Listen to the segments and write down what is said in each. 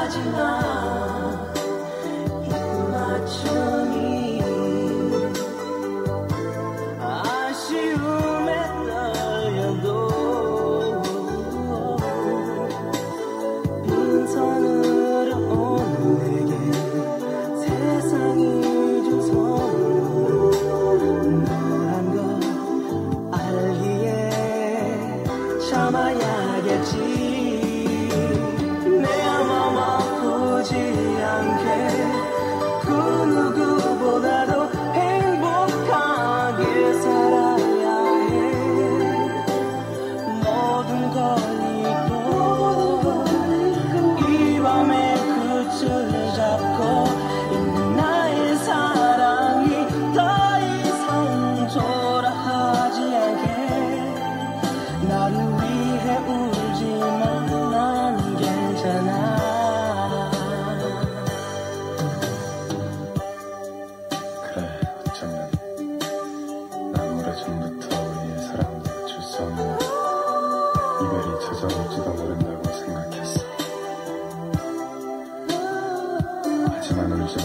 마지막 입맞춤이 아쉬움에 떨려도 빈손으로 온 내게 세상이 준 선물 너란 걸 알기에 참아야겠지. 내 마음 아프지 않게 그 누구보다도 행복하게 살아야 해. 모든 걸 잊고 이 밤의 끝을 잡고 있는 나의 사랑이 더 이상 초라하지 않게. 나를 위해 울지만 난 괜찮아. 그래, 어쩌면 난 오래전부터 우리의 사랑을 멈출 수 없는 이별이 찾아올지도 모른다고 생각했어. 하지만 울지마.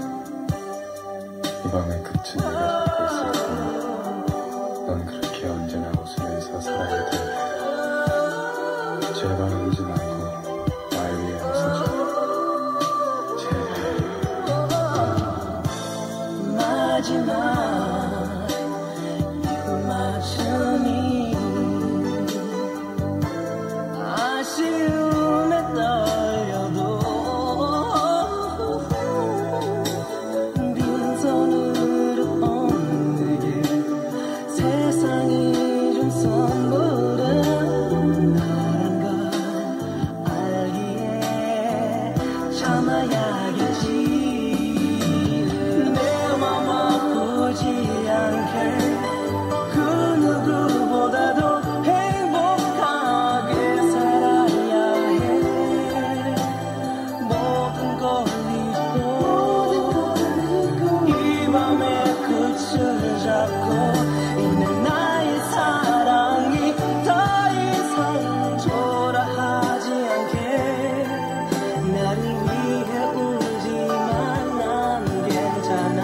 이 밤의 끝은 내가 잡고 있을 테니 넌 그렇게 언제나 웃으면서 살아야 돼. 제발 울지 말고 날 위해 웃어줘. 제발. 마지막 입맞춤이 아쉬움에 떨려도 빈손으로 온 내게 세상이 준 선물은 너란 걸 알기에 참아야겠지. 내 맘 아프지 않게 그 누구보다도 행복하게 살아야 해. 모든 걸 잊고 이 밤의 끝을 잡고 있는 나의 사랑이 더 이상 초라하지 않게. 나를 위해 울지만 난 괜찮아.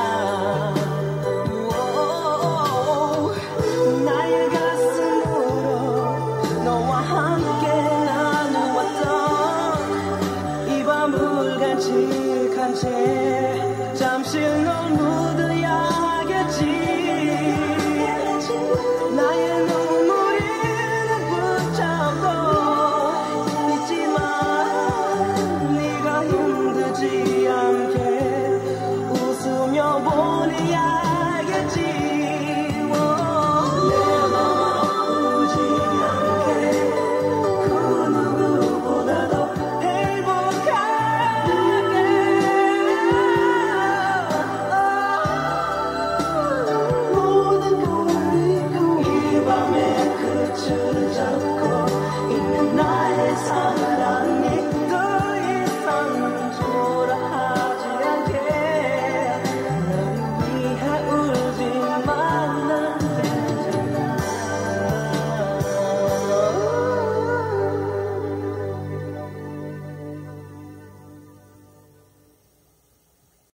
나의 가슴으로 너와 함께 나누었던 이 밤을 간직한 채